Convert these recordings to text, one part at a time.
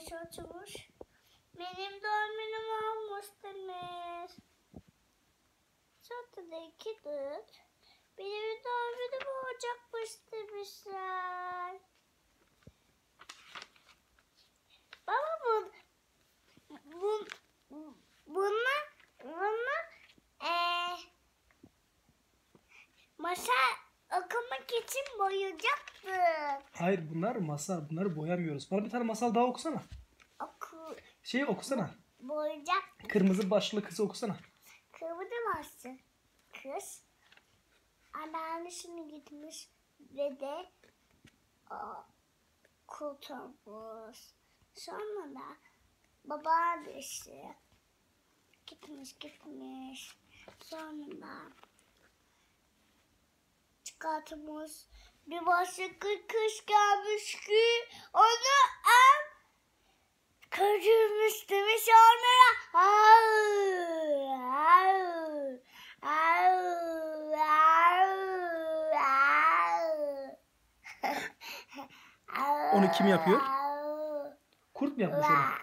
gitmiş oturmuş. Benim doğum günüm olmuş demiş. Sonra da 2-4. Benim doğum günüm olacakmış demişler. Baba bunu masal okumak için boyayacaktık. Hayır, bunlar masal. Bunları boyamıyoruz. Bana bir tane masal daha okusana. Şeyi okusana. Boyayacak. Kırmızı başlı kızı okusana. Kırmızı başlı kız anneannesine gitmiş ve de kurtulmuş. Sonra da babaannesi gitmiş. Sonra da çıkartmış. Bir başka kız gelmiş ki onu kaçırmış demiş. Sonra Onu kim yapıyor? Kurt mu yapmış onu?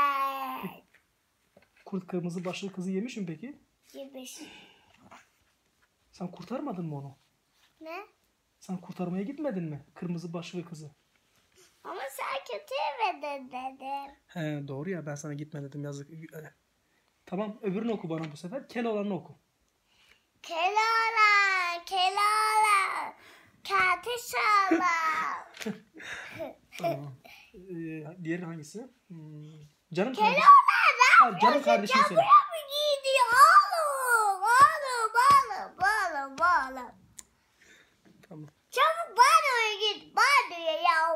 Kurt kırmızı başlı kızı yemiş mi peki? Yemiş. Sen kurtarmadın mı onu? Ne? Sen kurtarmaya gitmedin mi? Kırmızı başlı kızı. Ama sen kötü yemedin dedim. He, doğru ya, ben sana gitme dedim, yazık. Tamam, öbürünü oku bana bu sefer. Keloğlan'ı oku. Keloğlan. Kardeşoğlan. Tamam. Diğeri hangisi? Canım Keloğlan kardeşim. ne yapıyorsun? Canım kardeşim Çabuya söyle. mı gidiyor? Oğlum. Tamam. Çabuk banyoya git. Banyoya ya.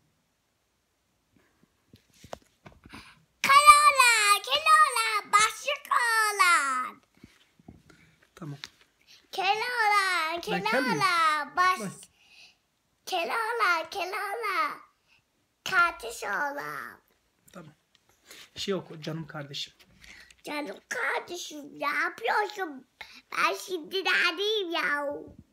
Keloğlan. Başlık oğlan. Tamam. Keloğlan. Keloğlan. Kardeşoğlan. Tamam. Şey oku, canım kardeşim. Canım kardeşim ne yapıyorsun? Ben şimdi neredeyim ya?